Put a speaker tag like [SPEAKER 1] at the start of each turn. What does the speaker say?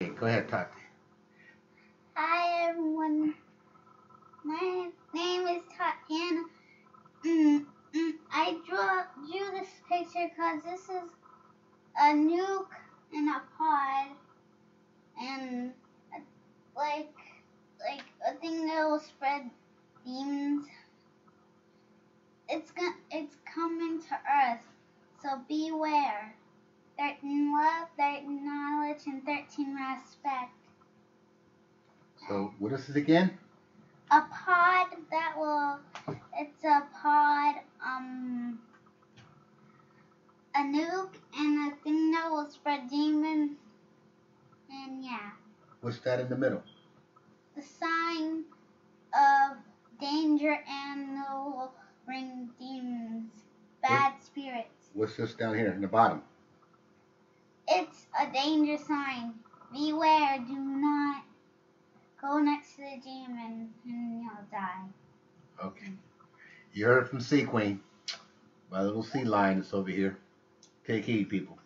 [SPEAKER 1] Go ahead, Tati.
[SPEAKER 2] Hi everyone, my name is Tatiana. I drew this picture because this is a nuke in a pod, and like a thing that will spread demons. It's coming to Earth, so beware. 13 love, 13 knowledge, and 13 respect.
[SPEAKER 1] So what is this again?
[SPEAKER 2] A pod that will. It's a pod. A nuke and a thing that will spread demons. And yeah.
[SPEAKER 1] What's that in the middle?
[SPEAKER 2] The sign of danger, and it will bring demons, bad spirits.
[SPEAKER 1] What's this down here in the bottom?
[SPEAKER 2] It's a danger sign. Beware, do not go next to the demon and you'll die.
[SPEAKER 1] Okay. You heard it from Sea Queen. My little sea lioness over here. Take heed, people.